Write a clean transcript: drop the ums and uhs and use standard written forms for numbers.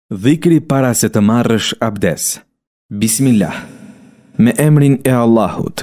Dhikri para se të marrësh abdes. Bismillah. Me emrin e Allahut,